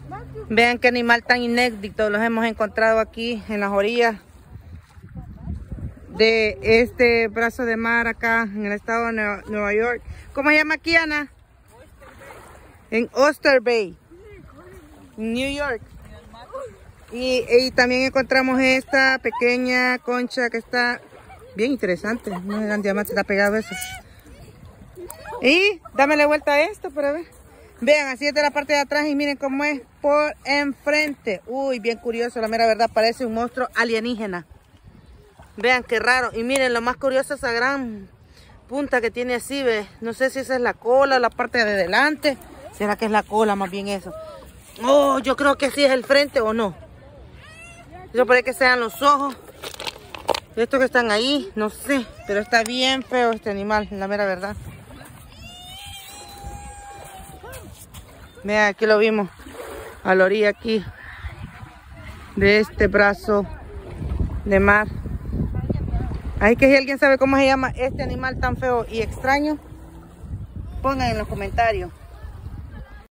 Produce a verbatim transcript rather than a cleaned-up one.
Vean qué animal tan inédito los hemos encontrado aquí en las orillas de este brazo de mar acá en el estado de Nueva, Nueva York. ¿Cómo se llama aquí, Ana? En Oyster Bay, New York. Y, y también encontramos esta pequeña concha que está bien interesante. Un gran diamante está pegado eso. Y dámele vuelta a esto para ver. Vean, así es de la parte de atrás y miren cómo es por enfrente. Uy, bien curioso, la mera verdad, parece un monstruo alienígena. Vean qué raro. Y miren, lo más curioso es esa gran punta que tiene así, ¿ve? No sé si esa es la cola, la parte de adelante. ¿Será que es la cola más bien eso? Oh, yo creo que sí es el frente o no. Eso puede que sean los ojos. Estos que están ahí, no sé. Pero está bien feo este animal, la mera verdad. Vean, aquí lo vimos. A la orilla aquí. De este brazo de mar. Ahí que si alguien sabe cómo se llama este animal tan feo y extraño, pongan en los comentarios.